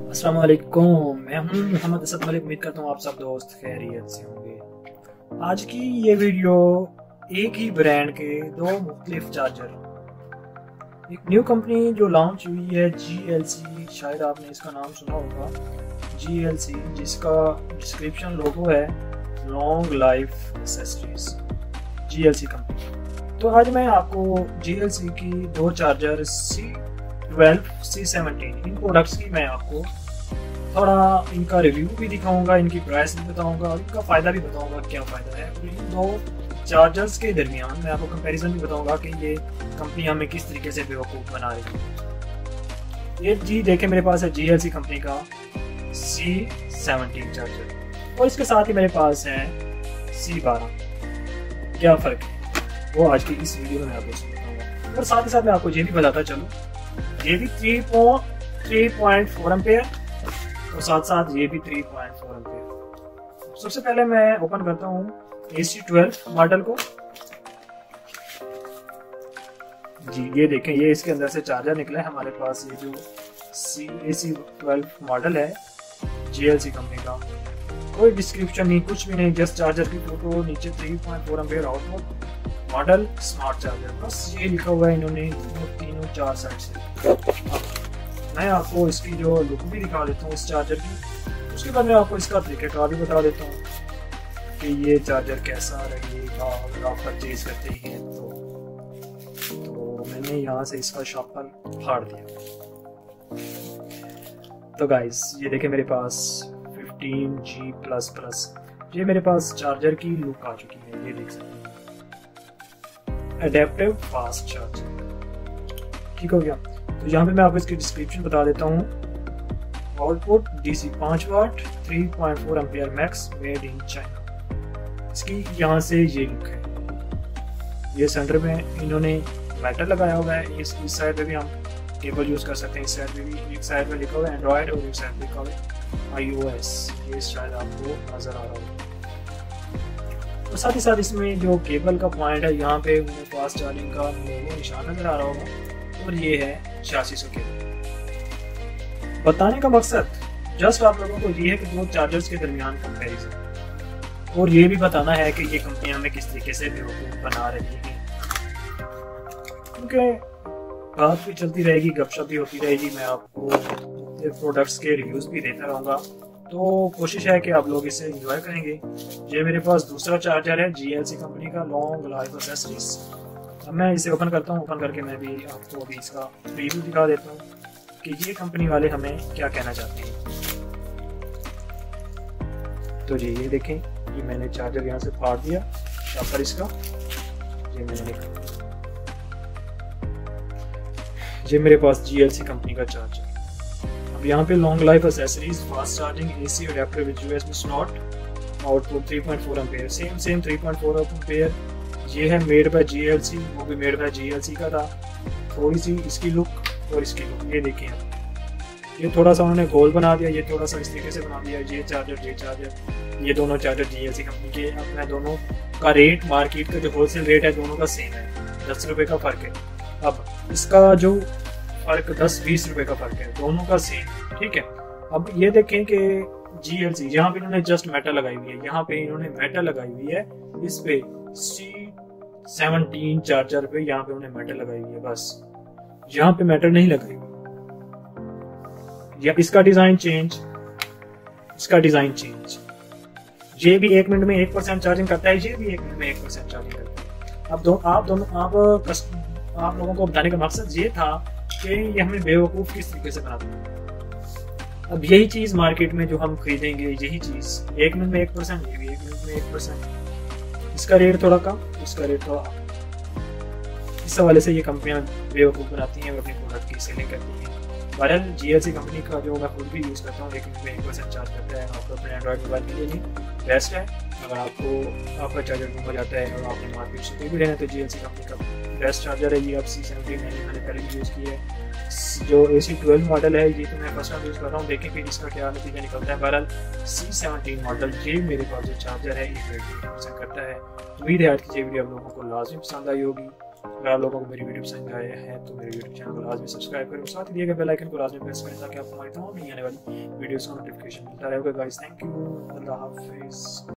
अस्सलाम वालेकुम, मैं हूं मोहम्मद असद मलिक। उम्मीद करता हूं आप सब दोस्त खैरियत से होंगे। आज की ये वीडियो एक ही ब्रांड के दो मुख्तलिफ चार्जर, एक न्यू कंपनी जो लॉन्च हुई है GLC, शायद आपने इसका नाम सुना होगा GLC, जिसका डिस्क्रिप्शन लोगो है long life accessories GLC company. तो आज मैं आपको GLC की दो चार्जर C12, C17 इन प्रोडक्ट्स की मैं आपको थोड़ा इनका रिव्यू भी दिखाऊंगा, इनकी प्राइस भी बताऊंगा और इनका फ़ायदा भी बताऊंगा क्या फ़ायदा है। और इन दो चार्जर्स के दरमियान मैं आपको कंपैरिजन भी बताऊंगा कि ये कंपनी हमें किस तरीके से बेवकूफ़ बना रही है। ये जी देखें, मेरे पास है GLC कंपनी का C17 चार्जर और इसके साथ ही मेरे पास है C12। क्या फ़र्क है वो आज की इस वीडियो में मैं आपको बताऊंगा। और साथ ही साथ मैं आपको ये भी बताता चलूँ, ये भी 3.4 एम्पेयर और साथ साथ ये भी 3.4 एम्पेयर। सबसे पहले मैं ओपन करता हूँ AC12 मॉडल को। जी ये देखें, ये इसके अंदर से चार्जर निकला है हमारे पास। ये जो AC12 मॉडल है GLC कंपनी का, कोई डिस्क्रिप्शन नहीं, कुछ भी नहीं, जस्ट चार्जर की फोटो, नीचे 3.4 ampere output model smart charger, बस ये लिखा हुआ है इन्होंने तीनों चार साइड से। मैं आपको इसकी जो लुक भी दिखा देता हूँ इस चार्जर की, उसके बाद मैं आपको इसका तरीक़ेकार भी बता देता हूँ कि ये चार्जर कैसा रहेगा अगर आप परचेज करते ही हैं। तो मैंने यहाँ से इसका शॉपर फाड़ दिया। तो गाइस ये देखें, मेरे पास 15G++, ये मेरे पास चार्जर की लुक आ चुकी है, ये देख सकते हैं, एडेप्टिव फास्ट चार्जर। ठीक हो गया। तो यहाँ पे मैं आपको इसकी डिस्क्रिप्शन बता देता हूँ। Output DC 5 watt 3.4 ampere max, made in China. इसकी यहाँ से ये लुक है। ये सेंटर में इन्होंने मेटल लगाया हुआ है। इस साइड पे भी हम केबल यूज कर सकते हैं। इस साइड पे भी, एक साइड में लिखा हुआ है एंड्रॉयड और एक साइड पे लिखा हुआ है iOS। ये शायद आपको नजर आ रहा होगा। और साथ ही साथ इसमें जो केबल का पॉइंट है, यहाँ पे फास्ट चार्जिंग का लोगो निशान नजर आ रहा होगा और ये है 8600 केबल। बताने का मकसद जस्ट आप लोगों को ये है कि दो चार्जर्स के दरमियान कंपैरिजन, और ये भी बताना है कि ये कंपनियां हमें किस तरीके से बेवकूफ बना रही है, क्योंकि बात भी चलती रहेगी, गपशप भी होती रहेगी, मैं आपको प्रोडक्ट्स के रिव्यूज भी देता रहूँगा। तो कोशिश है कि आप लोग इसे एंजॉय करेंगे। ये मेरे पास दूसरा चार्जर है GLC कंपनी का लॉन्ग लाइफ एक्सेसरीज। अब मैं इसे ओपन करता हूँ। ओपन करके मैं भी आपको अभी इसका रिव्यू दिखा देता हूँ कि ये कंपनी वाले हमें क्या कहना चाहते हैं। तो जी ये देखें, ये मैंने चार्जर यहाँ से फाड़ दिया, शॉपर इसका ये मैंने निकाला। ये मेरे पास GLC कंपनी का चार्जर। अब यहाँ पे long life accessories, fast charging, AC adapter with USB slot, output 3.4 ampere, same 3.4 ampere. ये है मेड बाय GLC, वो भी मेड बाय GLC का था। थोड़ी सी इसकी लुक और इसकी लुक ये देखिए, ये थोड़ा सा उन्होंने गोल बना दिया, ये थोड़ा सा इस तरीके से बना दिया। ये चार्जर, ये दोनों चार्जर GLC कंपनी के। अब मैं दोनों का रेट, मार्केट का जो होलसेल रेट है दोनों का सेम है, 10 रुपये का फ़र्क है। अब इसका जो फर्क 10-20 रुपए का फर्क है, दोनों का सेम। ठीक है। अब ये देखें कि GLC यहाँ पे इन्होंने जस्ट मेटल लगाई हुई है, यहाँ पे इन्होंने मेटल लगाई हुई है, इस पे C17 चार्जर पे यहाँ पे उन्होंने मेटल लगाई हुई है, बस यहाँ पे मेटल नहीं लगाई हुई। या इसका डिजाइन चेंज, इसका डिजाइन चेंज। ये भी 1 मिनट में 1% चार्जिंग करता है, ये भी 1 मिनट में 1% चार्जिंग करता है। अब आप लोगों को बताने का मकसद ये था कि ये हमें बेवकूफ़ किस तरीके से बनाते हैं। अब यही चीज़ मार्केट में जो हम खरीदेंगे, यही चीज़ 1 मिनट में 1%, ये भी 1 मिनट में 1%। इसका रेट थोड़ा कम, इसका रेट थोड़ा। इस हवाले से ये कंपनियां बेवकूफ़ बनाती हैं और अपने प्रोडक्ट की सेलिंग करती हैं। बहरहाल GLC कंपनी का जो मैं खुद भी यूज़ करता हूँ, 1 मिनट में 1% चार्ज करता है। आपको अपने एंड्रॉइड मोबाइल के लिए भी बेस्ट है। अगर आपका चार्जर गुम हो जाता है और आपने मार्केट से कोई भी लेना है तो GLC कंपनी का बेस्ट चार्जर है ये। अब C17 मैंने पहले भी यूज़ किया है। जो AC12 मॉडल है ये तो मैं फर्स्ट टाइम यूज़ कर रहा हूँ, देखें फिर इसका क्या नतीजा निकलता है। बहरहाल C17 मॉडल ये मेरे पास जो चार्जर है ये पसंद करता है। उम्मीद है आज की ये वीडियो आप लोगों को लाजमी पसंद आई होगी। अगर आप लोगों को मेरी वीडियो पसंद आए हैं तो मेरे यूट्यूब चैनल को लाजमी सब्सक्राइब करें, साथ ही दिए गए बेल आइकन को लाजमी प्रेस करें ताकि आपको हमारी तमाम नई आने वाली वीडियोस का नोटिफिकेशन मिलता रहेगा। गाइस थैंक यू, अल्लाह हाफिज़।